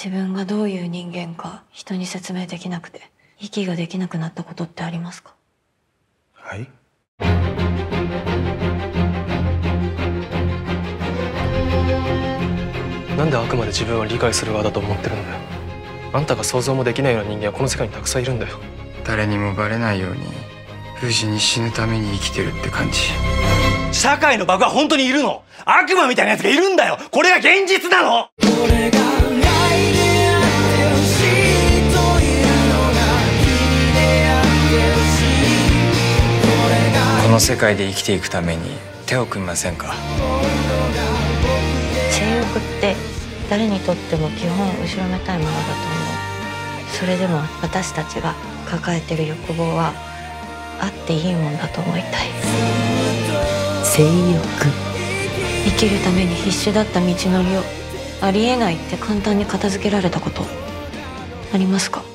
自分がどういう人間か人に説明できなくて息ができなくなったことってありますか？ はい。なんであくまで自分は理解する側だと思ってるんだよ。あんたが想像もできないような人間はこの世界にたくさんいるんだよ。 誰にもバレないように無事に死ぬために生きてるって感じ。 社会のバグは本当にいるの。悪魔みたいなやつがいるんだよ。これが現実なの。 この世界で生きていくために手を組みませんか？ 性欲って誰にとっても基本後ろめたいものだと思う。それでも私たちが抱えてる欲望はあっていいもんだと思いたい。性欲、生きるために必死だった道のりをありえないって簡単に片付けられたことありますか？